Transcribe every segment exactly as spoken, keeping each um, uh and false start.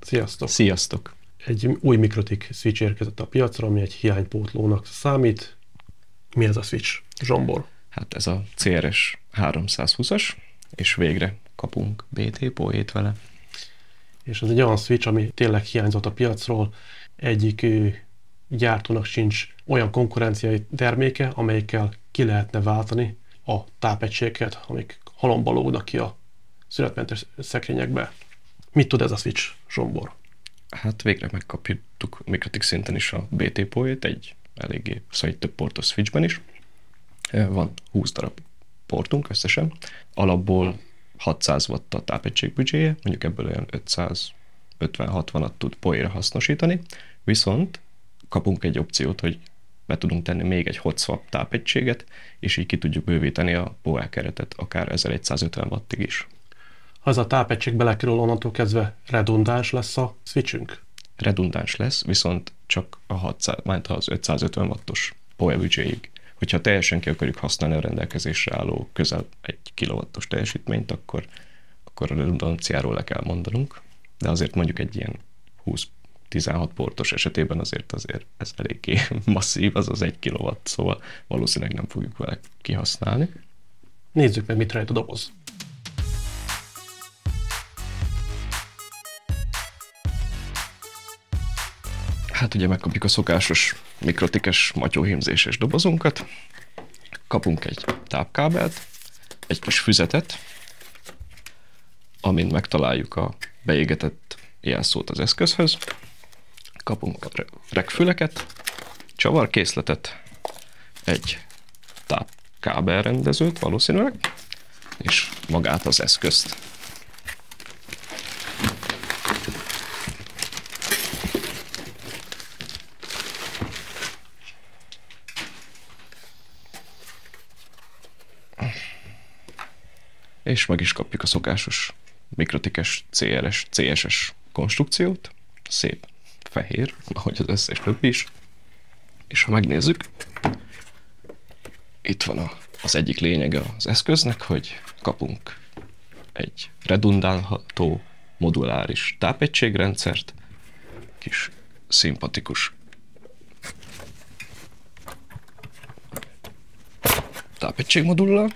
Sziasztok! Sziasztok! Egy új Mikrotik switch érkezett a piacra, ami egy hiánypótlónak számít. Mi ez a switch, Zsombor? Hát ez a cé er es háromszázhúszas, és végre kapunk bé té Poét vele. És ez egy olyan switch, ami tényleg hiányzott a piacról. Egyik ő, gyártónak sincs olyan konkurenciai terméke, amelyikkel ki lehetne váltani a tápegységeket, amik halomba lógnak ki a szünetmentes szekrényekbe. Mit tud ez a switch, Zsombor? Hát végre megkapjuk Mikrotik szinten is a bé té Poét, egy eléggé, szóval egy több portos switchben is. Van húsz darab portunk összesen. Alapból hatszáz watt a tápegység büdzséje, mondjuk ebből olyan ötszázötven-hatvanat tud Poéra hasznosítani, viszont kapunk egy opciót, hogy be tudunk tenni még egy hot swap tápegységet, és így ki tudjuk bővíteni a Poé keretet akár ezeregyszázötven wattig is. Ha ez a tápegység belekerül, onnantól kezdve redundáns lesz a switchünk? Redundáns lesz, viszont csak a hatszáz, majd az ötszázötven wattos Poé büdzséig. Hogyha teljesen ki akarjuk használni a rendelkezésre álló közel egy kilowattos teljesítményt, akkor, akkor a redundanciáról le kell mondanunk, de azért mondjuk egy ilyen húsz-tizenhat portos esetében azért azért ez eléggé masszív, az az egy kilowatt, szóval valószínűleg nem fogjuk vele kihasználni. Nézzük meg, mit rejt a doboz. Hát ugye megkapjuk a szokásos mikrotikes matyóhímzéses dobozunkat, kapunk egy tápkábelt, egy kis füzetet, amin megtaláljuk a beégetett jelszót az eszközhöz, kapunk rekfüleket, csavarkészletet, egy tápkábelrendezőt valószínűleg, és magát az eszközt. És meg is kapjuk a szokásos mikrotikes cé er es, cé es es konstrukciót, szép fehér, ahogy az összes többi is. És ha megnézzük, itt van a, az egyik lényege az eszköznek, hogy kapunk egy redundálható, moduláris tápegységrendszert, kis szimpatikus tápegységmodullal.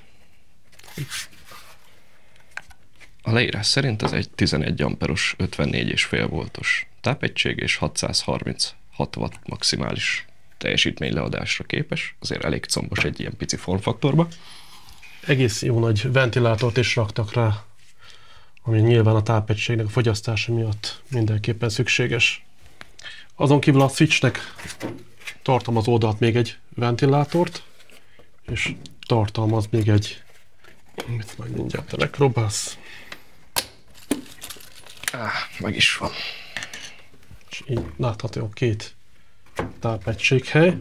A leírás szerint ez egy tizenegy amperos, ötvennégy egész öt voltos tápegység és hatszázharminchat watt maximális teljesítményleadásra képes, azért elég combos egy ilyen pici formfaktorba. Egész jó nagy ventilátort is raktak rá, ami nyilván a tápegységnek a fogyasztása miatt mindenképpen szükséges. Azon kívül a switchnek tartalmaz oldalt még egy ventilátort, és tartalmaz még egy, mit majd mindjárt te megpróbálsz. Ah, meg is van. És így látható két tápegységhely.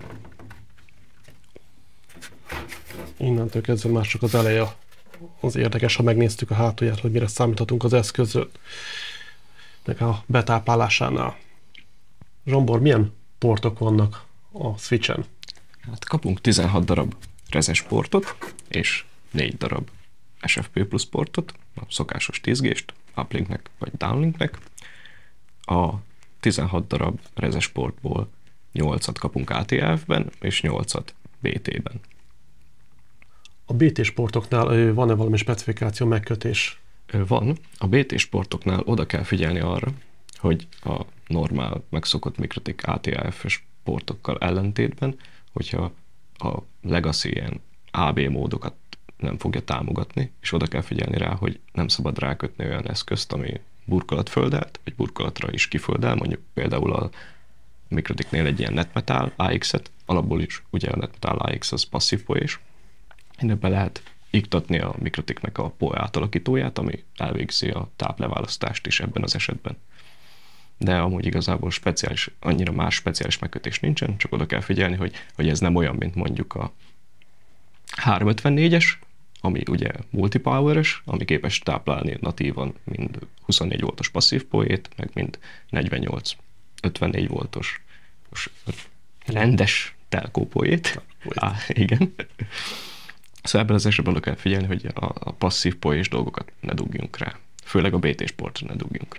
Innentől kezdve már csak az eleje az érdekes, ha megnéztük a hátulját, hogy mire számíthatunk az eszköznek a betáplálásánál. Zsombor, milyen portok vannak a switchen? Hát kapunk tizenhat darab rezes portot, és négy darab es ef pé plusz portot, a szokásos tíz gést, uplinknek vagy downlinknek. A tizenhat darab rezes portból nyolcat kapunk á té ef-ben, és nyolcat bé té-ben. A bé té-s portoknál van-e valami specifikáció, megkötés? Van. A bé té-s portoknál oda kell figyelni arra, hogy a normál, megszokott Mikrotik á té ef-es portokkal ellentétben, hogyha a legacy ilyen á bé módokat nem fogja támogatni, és oda kell figyelni rá, hogy nem szabad rákötni olyan eszközt, ami burkolatföldelt, vagy burkolatra is kiföldel, mondjuk például a Mikrotiknél egy ilyen NetMetal á iksz-et, alapból is ugye a NetMetal á iksz az passzív poés, innen be lehet iktatni a Mikrotiknek a Poé átalakítóját, ami elvégzi a tápleválasztást is ebben az esetben. De amúgy igazából speciális, annyira más speciális megkötés nincsen, csak oda kell figyelni, hogy, hogy ez nem olyan, mint mondjuk a háromszázötvennégyes, ami ugye multipower-es, ami képes táplálni natívan mind huszonnégy voltos passzív poét, meg mind negyvennyolc ötvennégy voltos rendes telkó poét. Á, igen. Szóval ebben az esetben oda kell figyelni, hogy a, a passzív poés dolgokat ne dugjunk rá. Főleg a bé té-s portra ne dugjunk rá.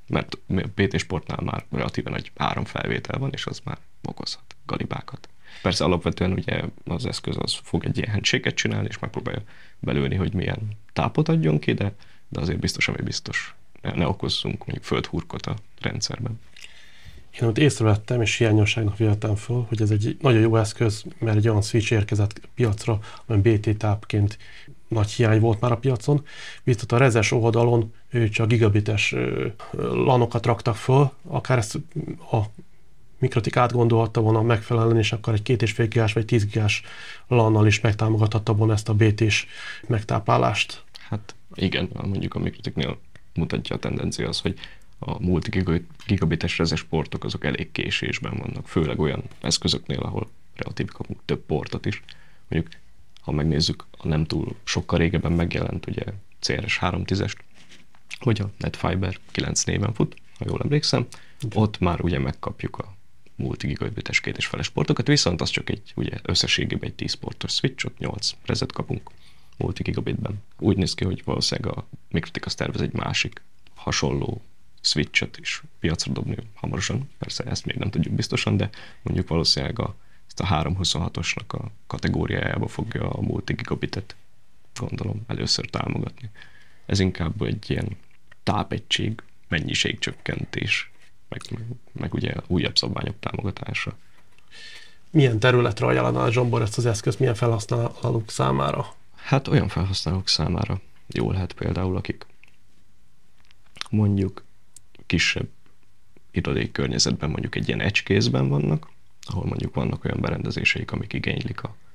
mert bé té Sportnál már relatíven nagy áramfelvétel van, és az már okozhat galibákat. Persze alapvetően ugye az eszköz az fog egy ilyen handshake-et csinálni, és megpróbálja belőni, hogy milyen tápot adjon ki, de, de azért biztos, ami biztos, ne, ne okozzunk mondjuk földhurkot a rendszerben. Én ott észrevettem, és hiányosságnak véltem föl, hogy ez egy nagyon jó eszköz, mert egy olyan switch érkezett piacra, amely bé té tápként nagy hiány volt már a piacon, viszont a rezes oldalon csak gigabites lanokat raktak föl, akár ezt a Mikrotik átgondolhatta volna megfelelően, és akkor egy két és fél gigás vagy tíz gigás lannal is megtámogathatta volna ezt a bé té-s megtáplálást. Hát igen, mondjuk a Mikrotiknél mutatja a tendencia az, hogy a multi-gigabites rezes portok azok elég késésben vannak, főleg olyan eszközöknél, ahol relatív kapunk több portot is. Mondjuk, ha megnézzük a nem túl sokkal régebben megjelent ugye cé er es háromszáztízest, hogy a NetFiber kilenc néven fut, ha jól emlékszem, okay. Ott már ugye megkapjuk a multi-gigabites két és feles portokat, viszont az csak egy ugye összességében egy tíz portos switch, ott nyolc rezet kapunk multi-gigabitben. Úgy néz ki, hogy valószínűleg a Mikrotik azt tervez egy másik hasonló switchet is piacra dobni hamarosan. Persze ezt még nem tudjuk biztosan, de mondjuk valószínűleg a, ezt a háromszázhuszonhatosnak a kategóriájába fogja a multi-gigabitet, gondolom, először támogatni. Ez inkább egy ilyen tápegység, mennyiségcsökkentés, meg, meg, meg ugye újabb szabványok támogatása. Milyen területre ajánlaná a Zsombor ezt az eszközt, milyen felhasználók számára? Hát olyan felhasználók számára jó lehet például, akik mondjuk kisebb irodai környezetben, mondjuk egy ilyen edge case-ben vannak, ahol mondjuk vannak olyan berendezéseik, amik igénylik a,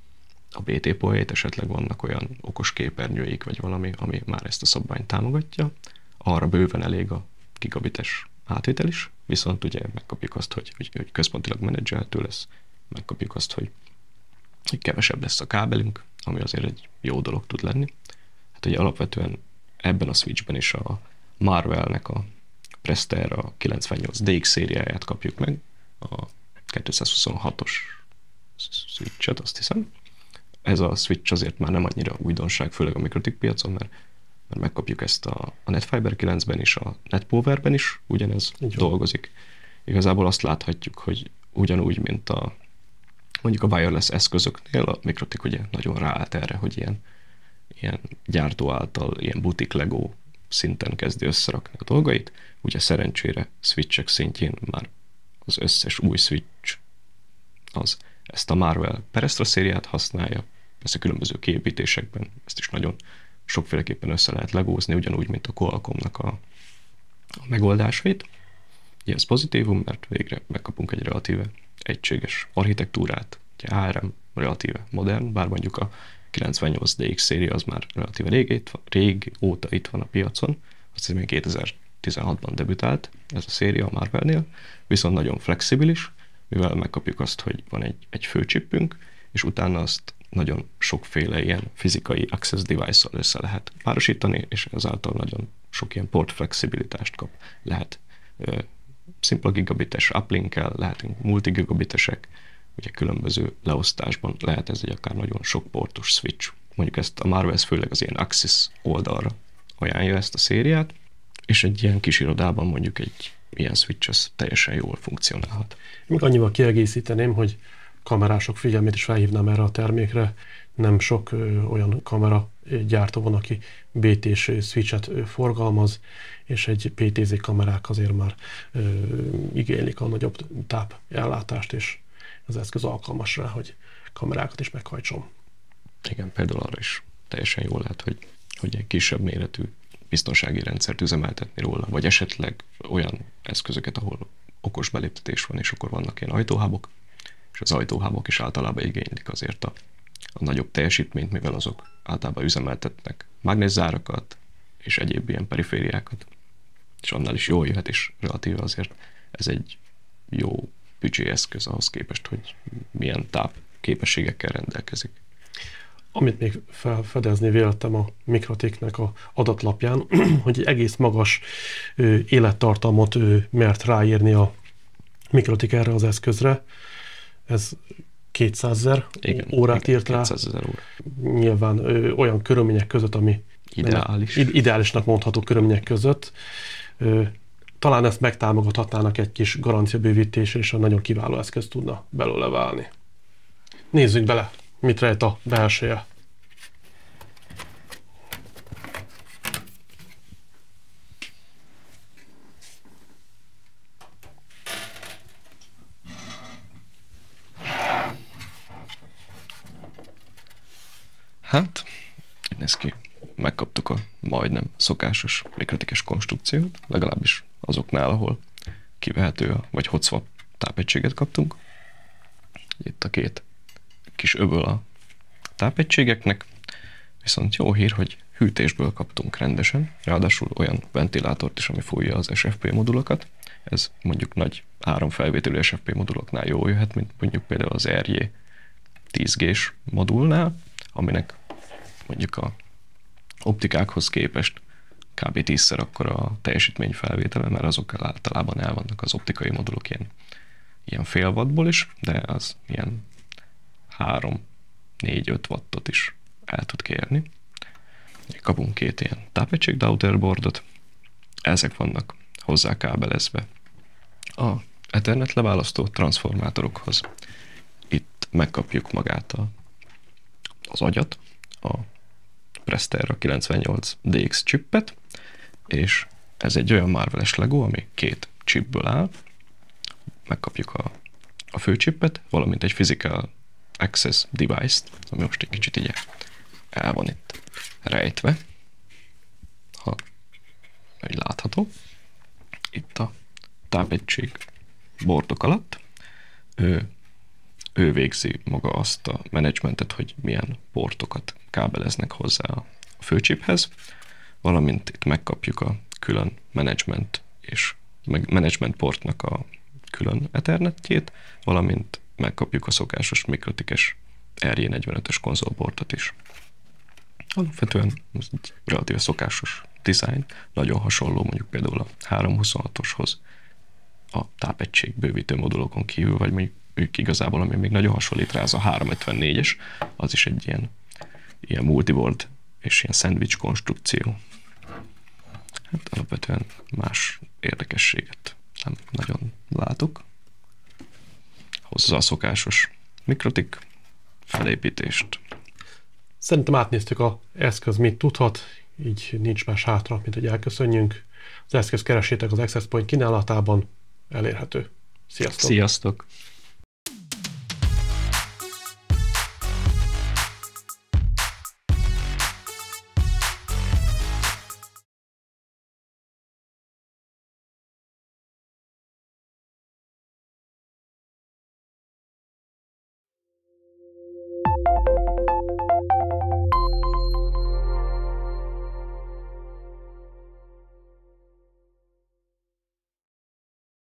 a bé té polyét, esetleg vannak olyan okos képernyőik, vagy valami, ami már ezt a szabványt támogatja. Arra bőven elég a gigabites átvitel is, viszont ugye megkapjuk azt, hogy, hogy, hogy központilag menedzselhető lesz, megkapjuk azt, hogy, hogy kevesebb lesz a kábelünk, ami azért egy jó dolog tud lenni. Hát ugye alapvetően ebben a switchben is a Marvellnek a Prestera kilencvennyolc dé iksz szériáját kapjuk meg, a kétszázhuszonhatos switchet, azt hiszem. Ez a switch azért már nem annyira újdonság, főleg a Mikrotik piacon, mert, mert megkapjuk ezt a, a NetFiber kilencben is, a NetPowerben is ugyanez Így dolgozik. Igazából azt láthatjuk, hogy ugyanúgy, mint a mondjuk a wireless eszközöknél, a Mikrotik ugye nagyon ráállt erre, hogy ilyen, ilyen gyártó által, ilyen butik Lego szinten kezdi összerakni a dolgait. Ugye szerencsére switchek szintjén már az összes új switch az ezt a Marvell Perestra szériát használja, persze különböző kiépítésekben, ezt is nagyon sokféleképpen össze lehet legózni, ugyanúgy, mint a Qualcommnak a, a megoldásait. Ugye ez pozitívum, mert végre megkapunk egy relatíve egységes architektúrát, ugye á er em relatíve modern, bár mondjuk a kilencvennyolc dé iksz széria az már relatíve rég, rég óta itt van a piacon, azt hiszem, kétezer-tizenhatban debütált ez a széria a Marvellnél, viszont nagyon flexibilis, mivel megkapjuk azt, hogy van egy, egy főcsippünk, és utána azt nagyon sokféle ilyen fizikai access device-szal össze lehet párosítani, és ezáltal nagyon sok ilyen port flexibilitást kap. Lehet ö, szimpla gigabites uplink-kel, lehetünk multigigabitesek, ugye különböző leosztásban lehet ez egy akár nagyon sok portos switch. Mondjuk ezt a Marvell főleg az ilyen Axis oldalra ajánlja ezt a szériát, és egy ilyen kis irodában mondjuk egy ilyen switch az teljesen jól funkcionálhat. Még annyival kiegészíteném, hogy kamerások figyelmét is felhívnám erre a termékre. Nem sok ö, olyan kamera gyártó van, aki bé té-s switchet ö, forgalmaz, és egy pé té zé kamerák azért már ö, igénylik a nagyobb táp ellátást, és az eszköz alkalmas rá, hogy kamerákat is meghajtson. Igen, például arra is teljesen jól lehet, hogy, hogy egy kisebb méretű biztonsági rendszert üzemeltetni róla, vagy esetleg olyan eszközöket, ahol okos beléptetés van, és akkor vannak ilyen ajtóhábok, és az ajtóhábok is általában igénylik azért a, a nagyobb teljesítményt, mivel azok általában üzemeltetnek mágneszárakat és egyéb ilyen perifériákat, és annál is jól jöhet, és relatíve azért ez egy jó büdzséeszköz ahhoz képest, hogy milyen táp képességekkel rendelkezik. Amit még felfedezni véltem a Mikrotiknek a adatlapján, hogy egy egész magas ö, élettartamot ö, mert ráírni a Mikrotik erre az eszközre. Ez kétszázezer órát igen, írt rá. kétszázezer óra. Nyilván ö, olyan körülmények között, ami ideális. Nem, ideálisnak mondható körülmények között. Ö, talán ezt megtámogathatnának egy kis garanciabővítés, és a nagyon kiváló eszköz tudna belőle válni. Nézzük bele, mit rejt a belseje. Hát, így néz ki. Megkaptuk a majdnem szokásos mikrotikes konstrukciót, legalábbis azoknál, ahol kivehető, vagy hot swap tápegységet kaptunk. Itt a két kis öböl a tápegységeknek, viszont jó hír, hogy hűtésből kaptunk rendesen, ráadásul olyan ventilátort is, ami fújja az es ef pé modulokat. Ez mondjuk nagy áramfelvételű es ef pé moduloknál jól jöhet, mint mondjuk például az er jé tíz gés modulnál, aminek mondjuk a optikákhoz képest kb. tízszer akkor a teljesítményfelvétele, mert azok általában el vannak az optikai modulok ilyen, ilyen fél wattból is, de az ilyen három négy öt wattot is el tud kérni. Kapunk két ilyen tápegység daughterboardot, ezek vannak hozzá kábelezve a Ethernet leválasztó transformátorokhoz. Itt megkapjuk magát a, az agyat, a Prestera kilencvennyolc dé iksz chipet, és ez egy olyan Marveles Lego, ami két chipből áll. Megkapjuk a, a fő chipet, valamint egy Physical Access Device-t, ami most egy kicsit így el van itt rejtve, ha így látható. Itt a tápegység bordok alatt. Ő, ő végzi maga azt a menedzsmentet, hogy milyen portokat kábeleznek hozzá a főcsiphez, valamint itt megkapjuk a külön management és management portnak a külön ethernetjét, valamint megkapjuk a szokásos mikrotikes er jé negyvenötös konzolportot is. Alapvetően ez egy relatíve szokásos design, nagyon hasonló mondjuk például a háromszázhuszonhatoshoz a tápegység bővítő modulokon kívül, vagy mondjuk ők igazából, ami még nagyon hasonlít rá, az a háromszázötvennégyes, az is egy ilyen, ilyen multiboard és ilyen szendvics konstrukció. Hát alapvetően más érdekességet nem nagyon látok. Hozzá a szokásos mikrotik felépítést. Szerintem átnéztük az eszköz mit tudhat, így nincs más hátra, mint hogy elköszönjünk. Az eszköz keresétek az Access Point kínálatában, elérhető. Sziasztok! Sziasztok!